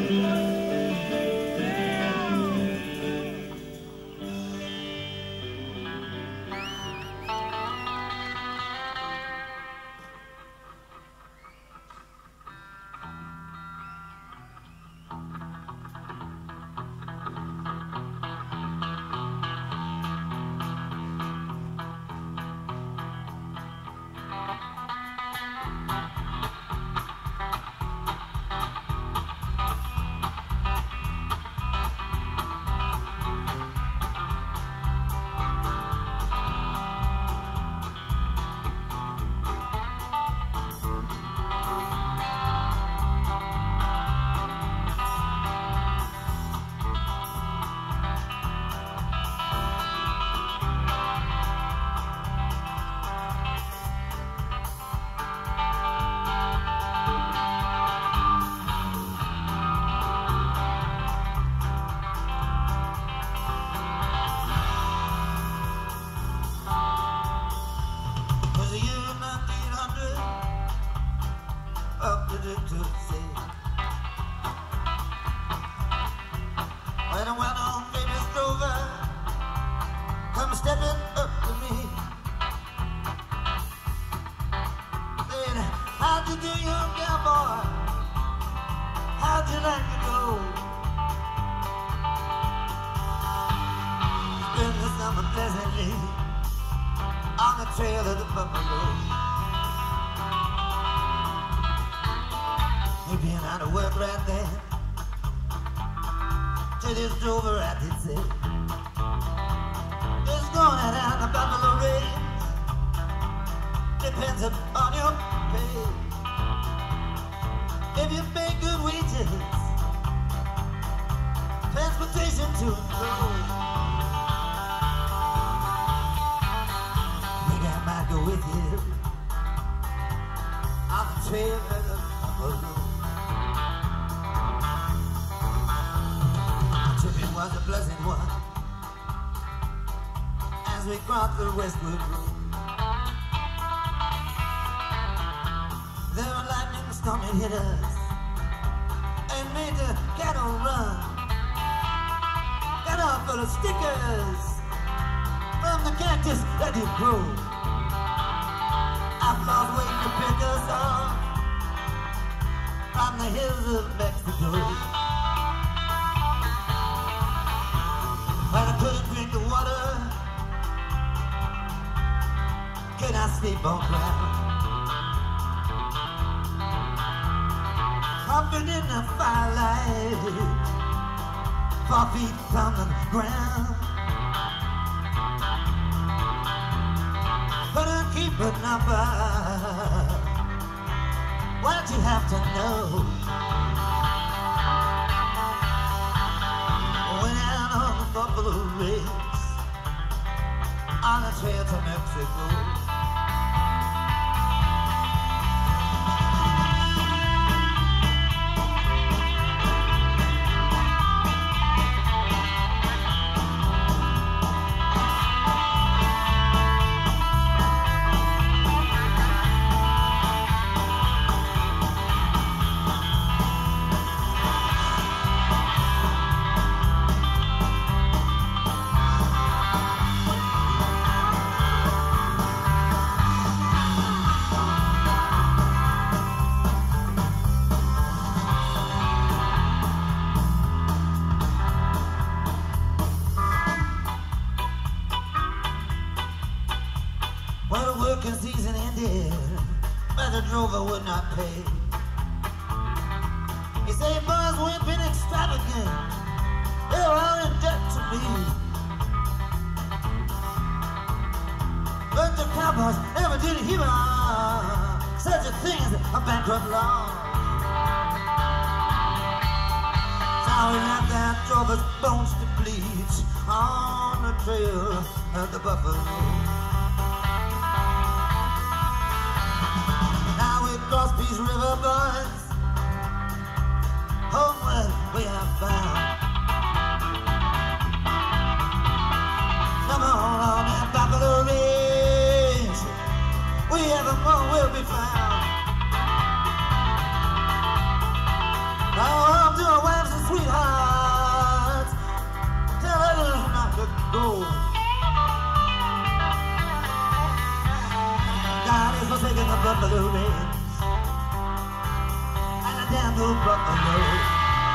When I went on baby's Drover, come stepping up to me. Said, how'd you do, young cowboy? How'd you like to go? Spend the summer pleasantly on the trail of the buffalo. You been out of work right there till this Drover I did say it's going down the buffalo range. Depends upon your pay. If you pay good wages, transportation to and fro, maybe I might go with you on the trail of the buffalo. Was a blessed one as we crossed the westward road. There were lightning storm that hit us and made the cattle run. Got off full of stickers from the cactus that did grow. Outlaws waiting to pick us off from the hills of Mexico. When I couldn't drink the water, can I sleep on ground? Hopping in the firelight, 4 feet from the ground. Couldn't keep a number, why'd you have to know? Buffalo race on the trail to Mexico. Well, the working season ended, but the Drover would not pay. He said, boys, we've been extravagant, they're all in debt to me. But the cowboys never did hear such a thing as a bankrupt law. So we left that Drover's bones to bleach on the trail of the buffalo. Cross Peace River, boys, homeward we have found. Come on that buffalo range, we evermore will be found. Now home to a the rails and I down the buffalo.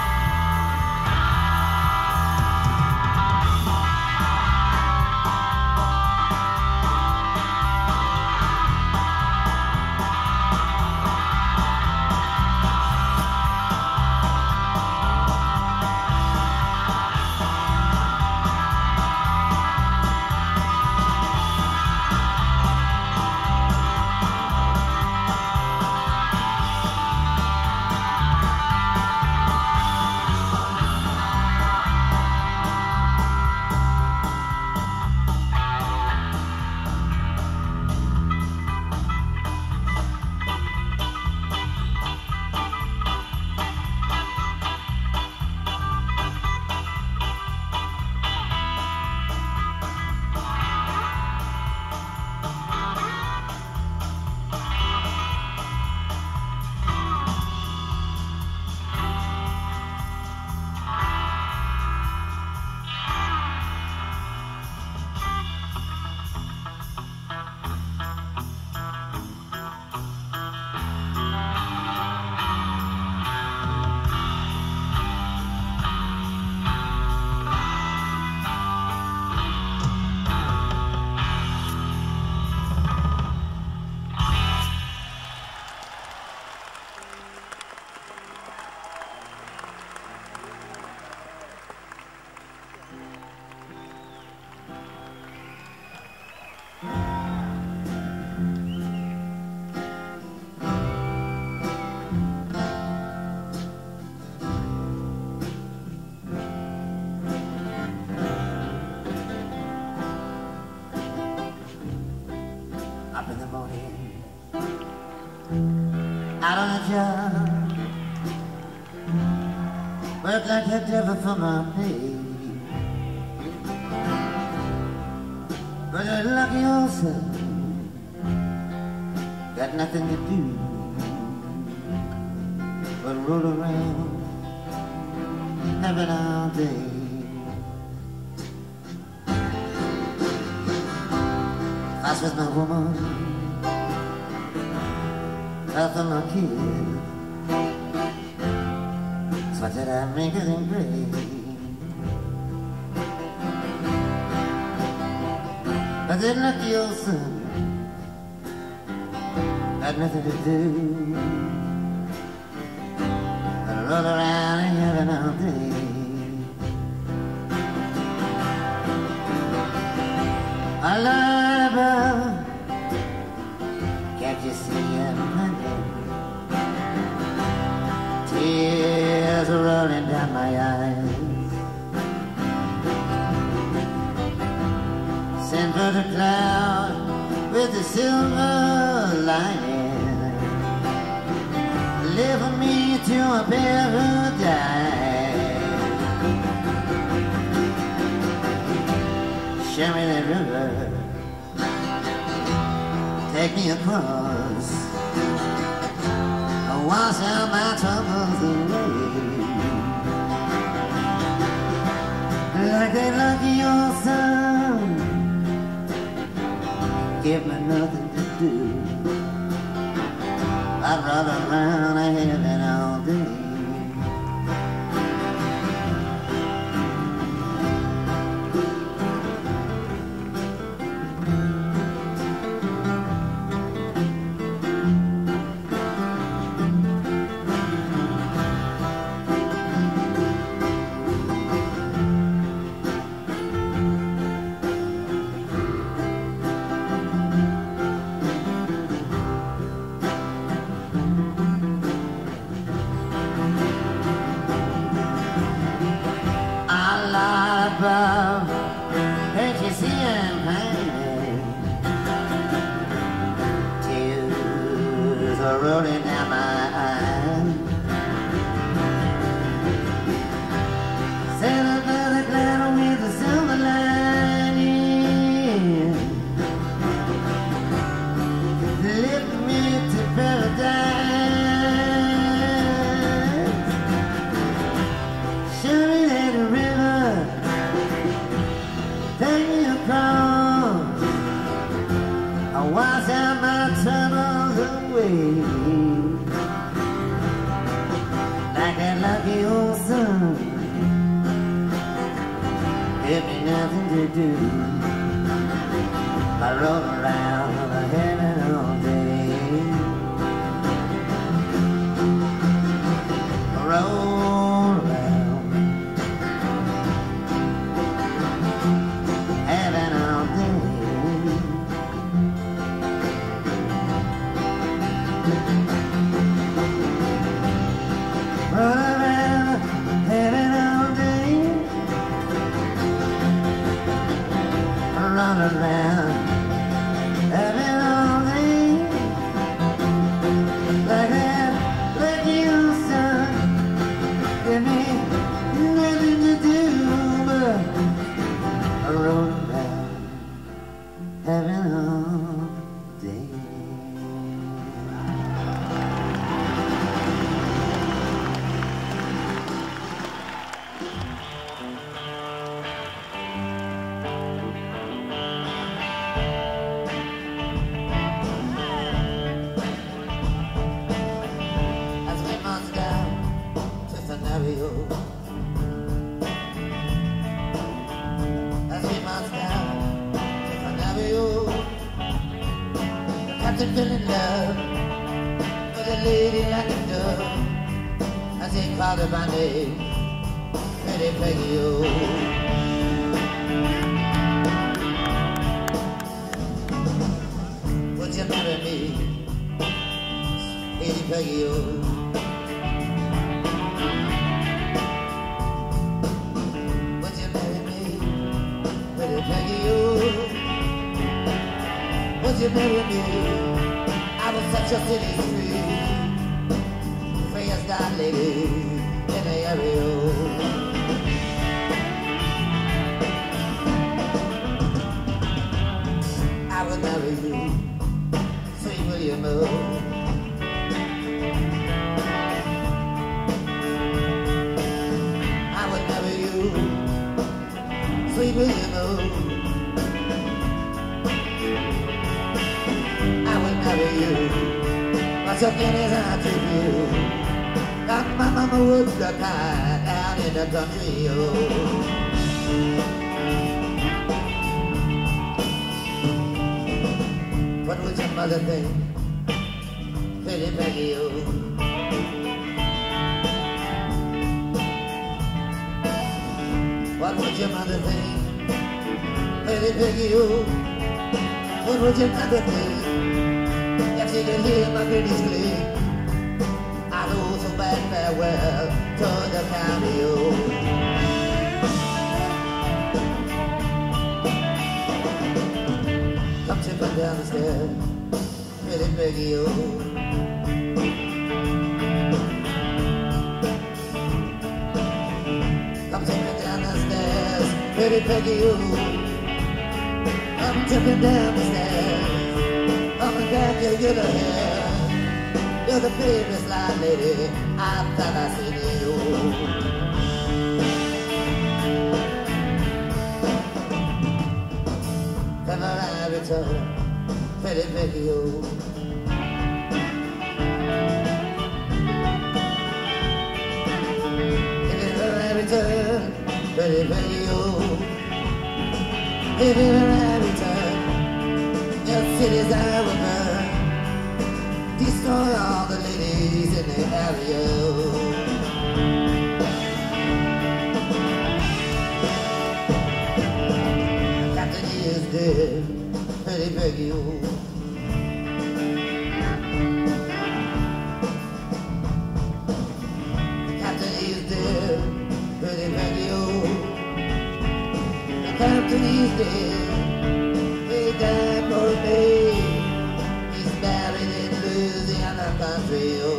Up in the morning, out on the job, work like the devil for my pay. But that lucky old son got nothing to do but roll around, having all day. Fuss with my woman, fuss with my kid. So I said I'd make it in gray. But that lucky old son had nothing to do but roll around in heaven all day. I lie above, can't you see I'm honey? Tears are rolling down my eyes. Send for the cloud with the silver lining, deliver me to a paradise. Show me that river, take me across, wash out my troubles away. Like that lucky old son, give me nothing to do, I'd run around heaven all day. Above, can't you see I'm painted? Tears are rolling down my eyes. Sail another cloud with a silver lining, lift me to paradise. Show me that river, like the old sun. Give me nothing to do. I roll around the heaven all day. Roll around heaven all day. Roll around heaven all day. Run around heaven all day. Like that, like you, son. Give me nothing to do but roll around heaven all day. Captain fell in love with a lady like a dove. As he called her by name, Pretty Peggy, oh. Would you marry me, Pretty Peggy, oh? Would you marry me, Pretty Peggy, oh? Would you marry me? I was such a city street, freest dark lady in the area. I would marry you, sweet William O. I would marry you, sweet William O. But your guineas I took you, like my mama would the kind down in the country, oh. What would your mother think, Pretty Peggy, oh? What would your mother think, Pretty Peggy, oh? What would your mother think? She can hear my pretty glee. I know so bad farewell to the county, oh. Come tripping down the stairs, Pretty Peggy, oh. Come tripping down the stairs, Pretty Peggy, oh. Come tripping down the stairs. Back you get ahead. You're the famous line lady I thought I seen you. Come on, I return, Pretty Peggy, oh. If I return, Pretty Peggy, oh. If I return, your cities I will burn, destroy all the ladies in the area. Captain is dead, Pretty Peggy, oh. Captain is dead, Pretty Peggy, oh. The captain is dead. Died for me. He's buried in Louisiana country, oh.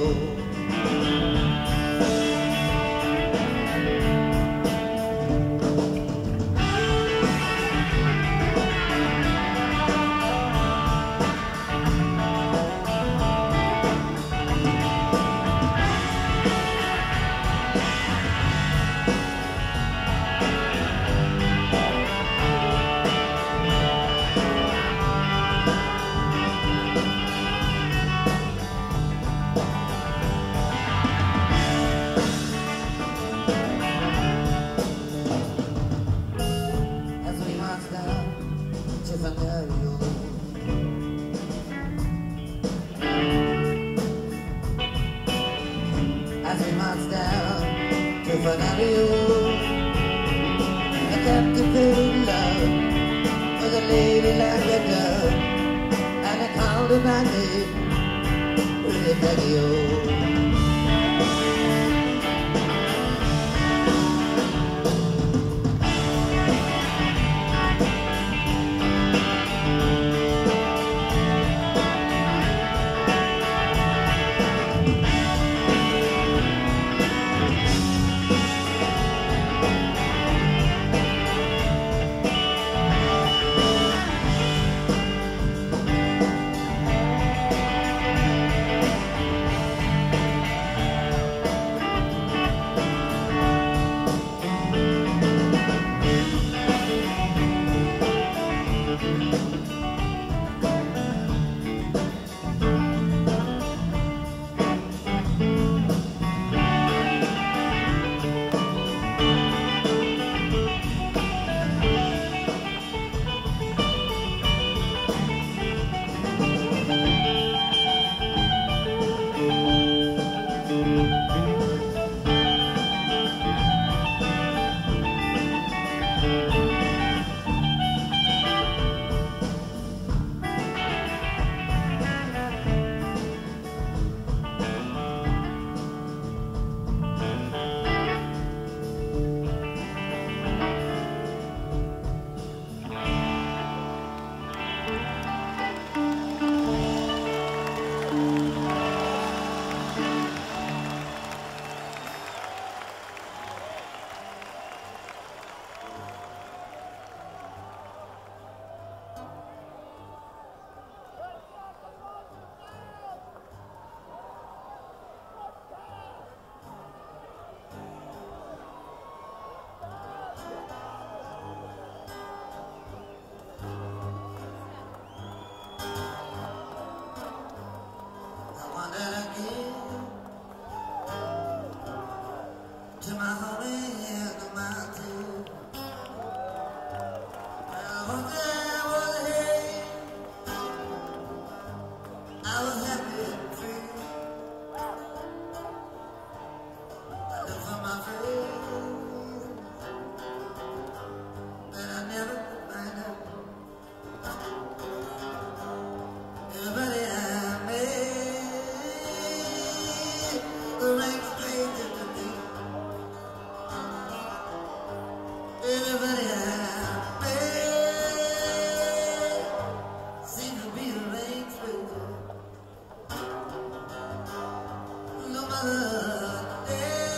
march down to Fernando. A captivated love was a lady like a dove, and I called her by name, pretty Peggy-O. To my home in the mountain, there was a hay. I was happy and free. I looked for my friends that I never could find out. Everybody I met, the ranks changed to me. Everybody I met seemed to be a range stranger. No matter the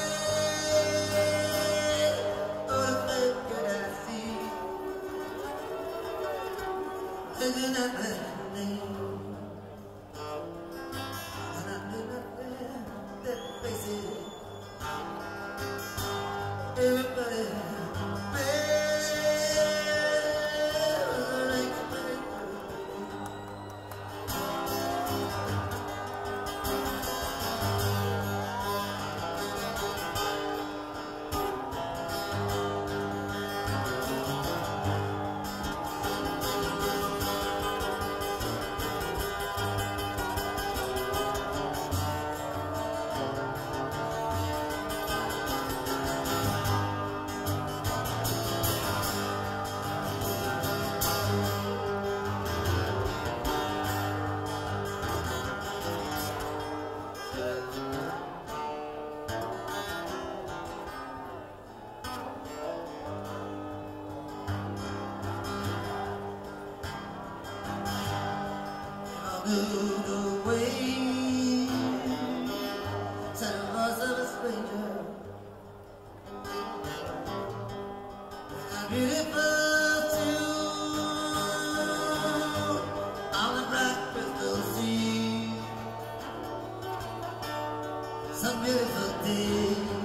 day or the face could I see, they did not have a name, and I knew not where their faces. Everybody moved away, said the voice of a stranger. A beautiful tune on the bright crystal sea. Some beautiful day.